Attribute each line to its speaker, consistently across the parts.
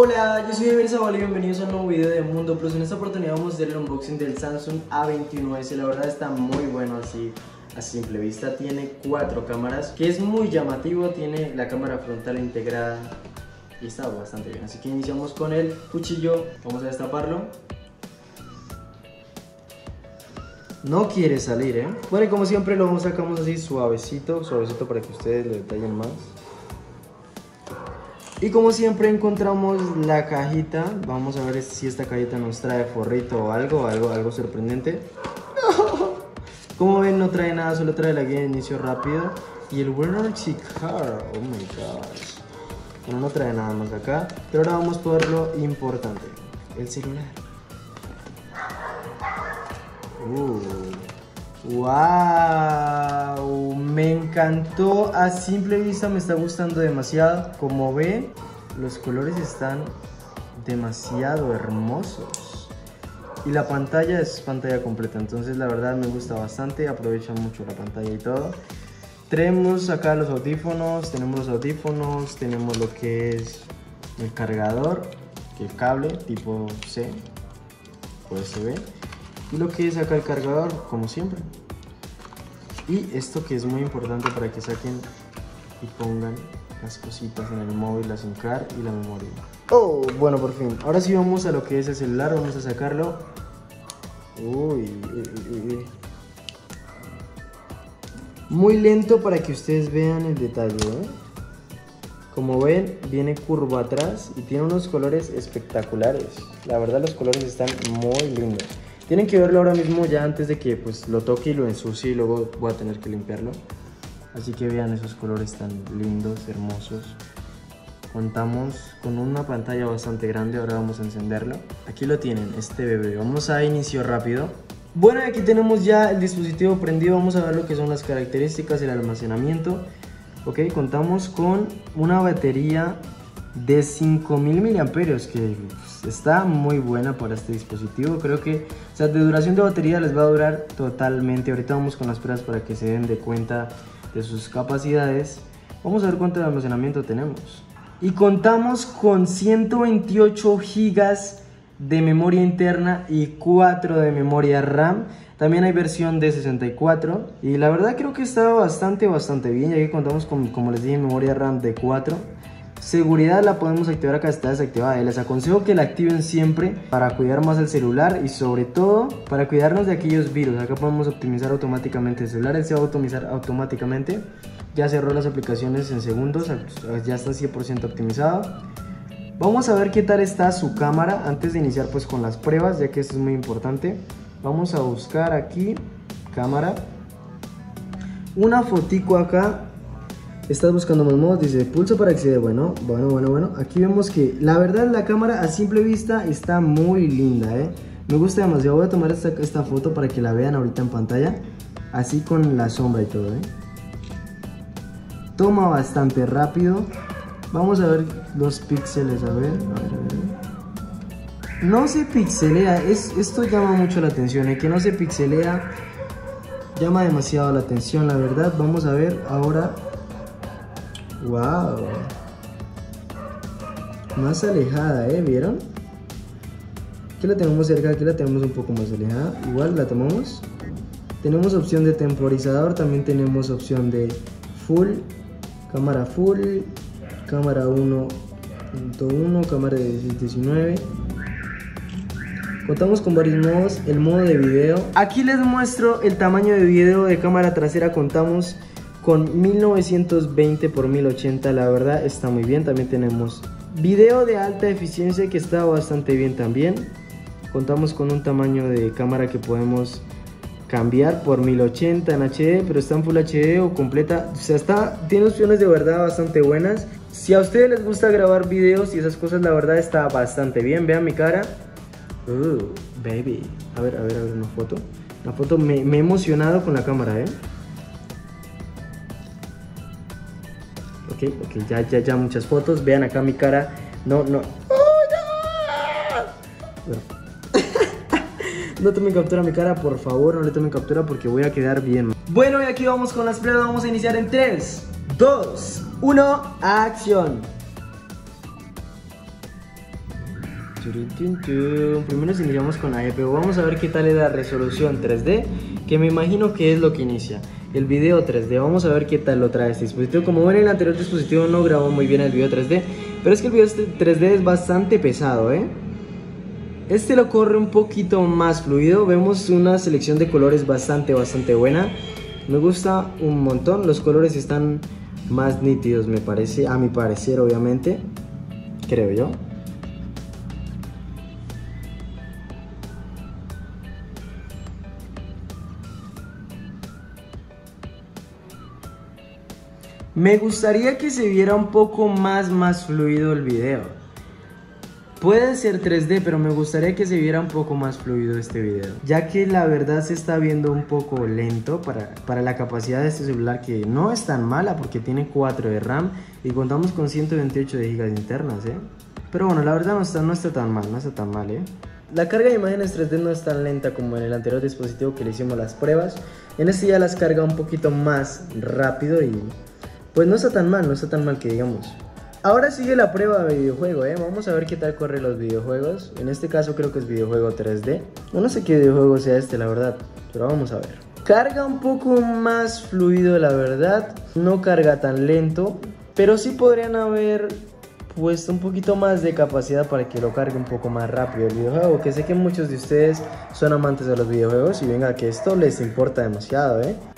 Speaker 1: Hola, yo soy Javier Zavala y bienvenidos a un nuevo video de Mundo Plus. En esta oportunidad vamos a hacer el unboxing del Samsung A21s. La verdad está muy bueno así a simple vista. Tiene 4 cámaras, que es muy llamativo. Tiene la cámara frontal integrada y está bastante bien. Así que iniciamos con el cuchillo. Vamos a destaparlo. No quiere salir, Bueno, y como siempre lo sacamos así suavecito, suavecito para que ustedes lo detallen más. Y como siempre encontramos la cajita. Vamos a ver si esta cajita nos trae forrito o algo sorprendente. Como ven, no trae nada, solo trae la guía de inicio rápido y el warranty card. Oh my gosh. Bueno, no trae nada más acá. Pero ahora vamos por lo importante, el celular. Wow, me encantó. A simple vista me está gustando demasiado. Como ven, los colores están demasiado hermosos y la pantalla es pantalla completa, entonces la verdad me gusta bastante. Aprovecha mucho la pantalla y todo. Tenemos acá los audífonos, tenemos lo que es el cargador, que el cable tipo C, USB, y lo que es acá el cargador, como siempre. Y esto que es muy importante para que saquen y pongan las cositas en el móvil, la SIM card y la memoria. Oh, bueno, por fin. Ahora sí vamos a lo que es el celular, vamos a sacarlo. Uy. Muy lento para que ustedes vean el detalle, Como ven, viene curvo atrás y tiene unos colores espectaculares. La verdad, los colores están muy lindos. Tienen que verlo ahora mismo ya antes de que pues lo toque y lo ensucie y luego voy a tener que limpiarlo. Así que vean esos colores tan lindos, hermosos. Contamos con una pantalla bastante grande, ahora vamos a encenderlo. Aquí lo tienen, este bebé. Vamos a inicio rápido. Bueno, aquí tenemos ya el dispositivo prendido. Vamos a ver lo que son las características y el almacenamiento. Ok, contamos con una batería de 5000 mAh, que está muy buena para este dispositivo. Creo que, o sea, de duración de batería les va a durar totalmente. Ahorita vamos con las pruebas para que se den de cuenta de sus capacidades. Vamos a ver cuánto de almacenamiento tenemos. Y contamos con 128 GB de memoria interna y 4 de memoria RAM. También hay versión de 64 y la verdad creo que está bastante bien, ya que contamos con, como les dije, memoria RAM de 4. Seguridad la podemos activar acá, está desactivada. Les aconsejo que la activen siempre para cuidar más el celular y sobre todo para cuidarnos de aquellos virus. Acá podemos optimizar automáticamente el celular, él se va a optimizar automáticamente. Ya cerró las aplicaciones en segundos, ya está 100% optimizado. Vamos a ver qué tal está su cámara antes de iniciar pues con las pruebas, ya que esto es muy importante. Vamos a buscar aquí cámara, una fotico acá. Estás buscando más modos, dice pulso para acceder. Bueno. Aquí vemos que la verdad la cámara a simple vista está muy linda, Me gusta demasiado. Voy a tomar esta foto para que la vean ahorita en pantalla, así con la sombra y todo, Toma bastante rápido. Vamos a ver los píxeles, a ver. No se pixelea, esto llama mucho la atención, que no se pixelea llama demasiado la atención, la verdad. Vamos a ver ahora. Wow, más alejada, ¿vieron? Aquí la tenemos cerca, aquí la tenemos un poco más alejada. Igual la tomamos. Tenemos opción de temporizador, también tenemos opción de full, cámara 1.1, cámara de 19. Contamos con varios modos, el modo de video. Aquí les muestro el tamaño de video de cámara trasera. Contamos con 1920 x 1080, la verdad está muy bien. También tenemos video de alta eficiencia, que está bastante bien también. Contamos con un tamaño de cámara que podemos cambiar por 1080 en HD, pero está en Full HD o completa. O sea, tiene opciones de verdad bastante buenas. Si a ustedes les gusta grabar videos y esas cosas, la verdad está bastante bien. Vean mi cara. Baby. A ver, una foto. Una foto, me he emocionado con la cámara, Ok, ya muchas fotos. Vean acá mi cara. No. Bueno. No tomen captura a mi cara, por favor, no le tomen captura porque voy a quedar bien. Bueno, y aquí vamos con las pruebas. Vamos a iniciar en 3, 2, 1, acción. Primero iniciamos con la GPU. Vamos a ver qué tal es la resolución 3D, que me imagino que es lo que inicia. El video 3D, vamos a ver qué tal lo trae este dispositivo. Como ven, en el anterior dispositivo no grabó muy bien el video 3D, pero es que el video 3D es bastante pesado, Este lo corre un poquito más fluido. Vemos una selección de colores bastante buena. Me gusta un montón. Los colores están más nítidos, me parece, a mi parecer, obviamente, creo yo. Me gustaría que se viera un poco más fluido el video. Puede ser 3D, pero me gustaría que se viera un poco más fluido este video, ya que la verdad se está viendo un poco lento para la capacidad de este celular, que no es tan mala porque tiene 4 de RAM y contamos con 128 de GB internas, Pero bueno, la verdad no está tan mal, La carga de imágenes 3D no es tan lenta como en el anterior dispositivo que le hicimos las pruebas. En este ya las carga un poquito más rápido y pues no está tan mal que digamos. Ahora sigue la prueba de videojuego, Vamos a ver qué tal corren los videojuegos. En este caso creo que es videojuego 3D. No sé qué videojuego sea este, la verdad, pero vamos a ver. Carga un poco más fluido, la verdad. No carga tan lento, pero sí podrían haber puesto un poquito más de capacidad para que lo cargue un poco más rápido el videojuego. Que sé que muchos de ustedes son amantes de los videojuegos y venga que esto les importa demasiado,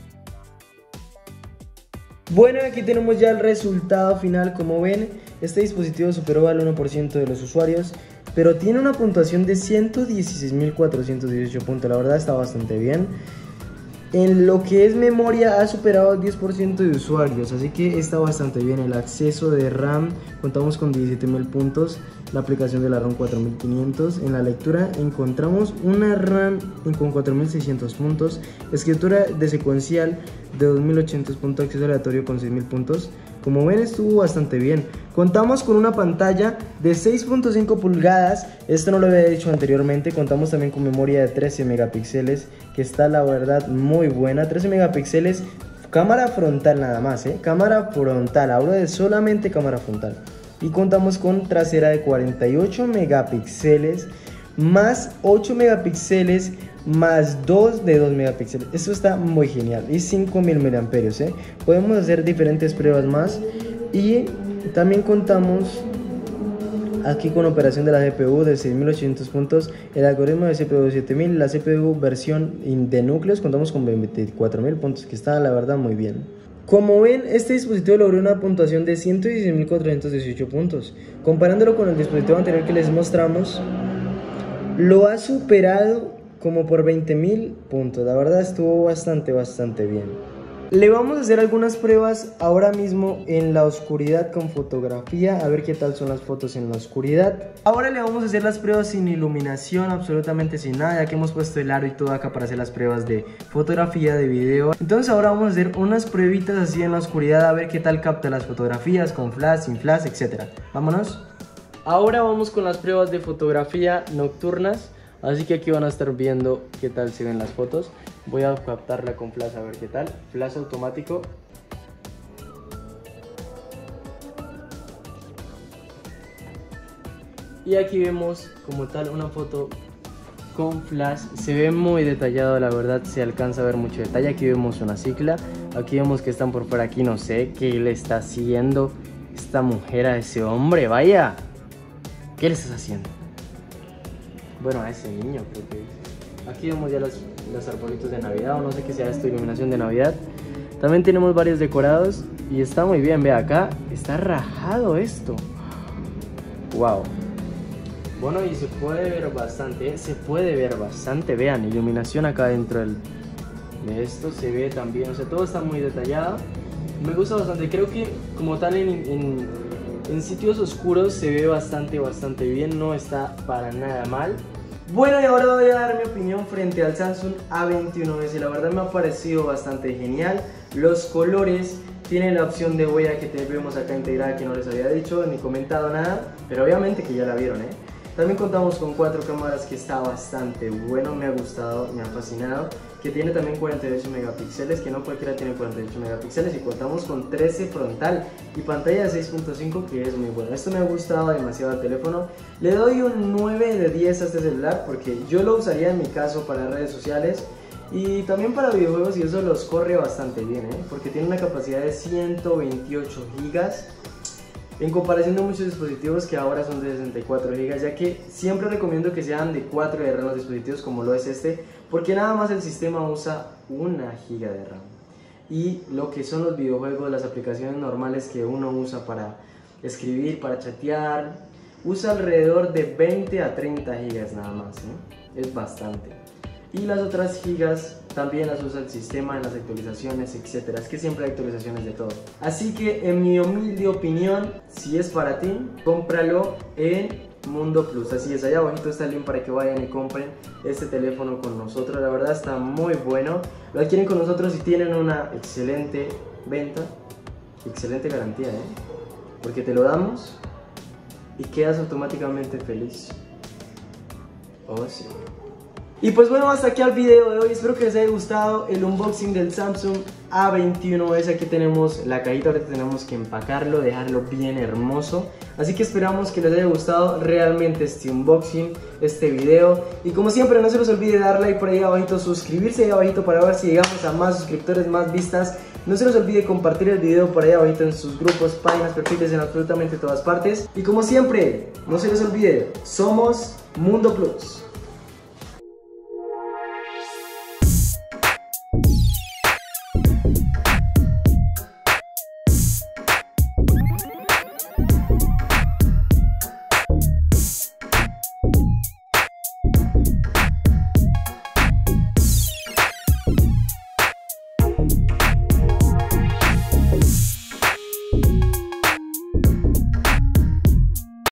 Speaker 1: Bueno, aquí tenemos ya el resultado final. Como ven, este dispositivo superó al 1% de los usuarios, pero tiene una puntuación de 116.418 puntos. La verdad está bastante bien. En lo que es memoria ha superado el 10% de usuarios, así que está bastante bien. El acceso de RAM, contamos con 17.000 puntos. La aplicación de la RAM 4.500. En la lectura encontramos una RAM con 4.600 puntos. Escritura de secuencial de 2.800 puntos. Acceso aleatorio con 6.000 puntos. Como ven, estuvo bastante bien. Contamos con una pantalla de 6.5 pulgadas. Esto no lo había dicho anteriormente. Contamos también con memoria de 13 megapíxeles, que está la verdad muy buena. 13 megapíxeles, cámara frontal nada más, cámara frontal, hablo de solamente cámara frontal. Y contamos con trasera de 48 megapíxeles, más 8 megapíxeles, más 2 de 2 megapíxeles. Esto está muy genial. Y 5000 miliamperios, Podemos hacer diferentes pruebas más. Y también contamos aquí con operación de la GPU de 6800 puntos, el algoritmo de CPU 7000, la CPU versión de núcleos, contamos con 24.000 puntos, que está la verdad muy bien. Como ven, este dispositivo logró una puntuación de 116.418 puntos. Comparándolo con el dispositivo anterior que les mostramos, lo ha superado como por 20.000 puntos. La verdad estuvo bastante bien. Le vamos a hacer algunas pruebas ahora mismo en la oscuridad con fotografía, a ver qué tal son las fotos en la oscuridad. Ahora le vamos a hacer las pruebas sin iluminación, absolutamente sin nada, ya que hemos puesto el aro y todo acá para hacer las pruebas de fotografía, de video. Entonces ahora vamos a hacer unas pruebitas así en la oscuridad, a ver qué tal capta las fotografías, con flash, sin flash, etc. Vámonos. Ahora vamos con las pruebas de fotografía nocturnas. Así que aquí van a estar viendo qué tal se ven las fotos. Voy a captarla con flash a ver qué tal. Flash automático. Y aquí vemos como tal una foto con flash. Se ve muy detallado, la verdad, se alcanza a ver mucho detalle. Aquí vemos una cicla. Aquí vemos que están por fuera. Aquí no sé qué le está haciendo esta mujer a ese hombre. Vaya, ¿qué le estás haciendo? Bueno, a ese niño creo que es. Aquí vemos ya los arbolitos de Navidad, o no sé qué sea esto, iluminación de Navidad. También tenemos varios decorados y está muy bien, vea acá, está rajado esto. Wow. Bueno, y se puede ver bastante, vean, iluminación acá dentro de esto, se ve también, o sea, todo está muy detallado. Me gusta bastante, creo que como tal en sitios oscuros se ve bastante bien, no está para nada mal. Bueno, y ahora voy a dar mi opinión frente al Samsung A21s. La verdad me ha parecido bastante genial. Los colores, tienen la opción de huella que vemos acá integrada, que no les había dicho ni comentado nada, pero obviamente que ya la vieron, También contamos con 4 cámaras, que está bastante bueno, me ha gustado, me ha fascinado. Que tiene también 48 megapíxeles, que no cualquiera tiene 48 megapíxeles. Y contamos con 13 frontal y pantalla de 6.5, que es muy bueno. Esto me ha gustado demasiado al teléfono. Le doy un 9 de 10 a este celular, porque yo lo usaría en mi caso para redes sociales y también para videojuegos, y eso los corre bastante bien, porque tiene una capacidad de 128 gigas. En comparación de muchos dispositivos que ahora son de 64 GB, ya que siempre recomiendo que sean de 4 de RAM los dispositivos, como lo es este, porque nada más el sistema usa 1 GB de RAM. Y lo que son los videojuegos, las aplicaciones normales que uno usa para escribir, para chatear, usa alrededor de 20 a 30 GB nada más, es bastante. Y las otras gigas también las usa el sistema en las actualizaciones, etcétera. Es que siempre hay actualizaciones de todo. Así que en mi humilde opinión, si es para ti, cómpralo en Mundo Plus. Así es, allá abajito está el link para que vayan y compren este teléfono con nosotros. La verdad está muy bueno. Lo adquieren con nosotros y tienen una excelente venta, excelente garantía, porque te lo damos y quedas automáticamente feliz. Oh, sí. Y pues bueno, hasta aquí el video de hoy. Espero que les haya gustado el unboxing del Samsung A21s. Aquí tenemos la cajita, ahorita tenemos que empacarlo, dejarlo bien hermoso. Así que esperamos que les haya gustado realmente este unboxing, este video. Y como siempre, no se les olvide dar like por ahí abajito, suscribirse ahí abajito para ver si llegamos a más suscriptores, más vistas. No se les olvide compartir el video por ahí abajito en sus grupos, páginas, perfiles, en absolutamente todas partes. Y como siempre, no se les olvide, somos Mundo Plus.